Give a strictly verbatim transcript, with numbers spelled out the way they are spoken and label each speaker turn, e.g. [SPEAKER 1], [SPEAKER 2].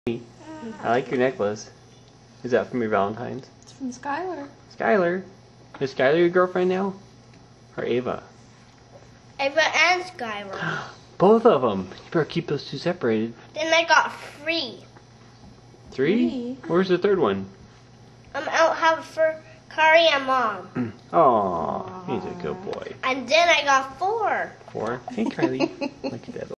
[SPEAKER 1] I like your necklace. Is that from your Valentine's?
[SPEAKER 2] It's from Skylar.
[SPEAKER 1] Skylar? Is Skylar your girlfriend now? Or Ava?
[SPEAKER 3] Ava and Skylar.
[SPEAKER 1] Both of them. You better keep those two separated.
[SPEAKER 3] Then I got three.
[SPEAKER 1] Three?
[SPEAKER 2] Three?
[SPEAKER 1] Where's the third one?
[SPEAKER 3] I'm out have for Kari and Mom.
[SPEAKER 1] Aw, he's a good boy.
[SPEAKER 3] And then I got four.
[SPEAKER 1] Four? Hey, Kylie. Look at that.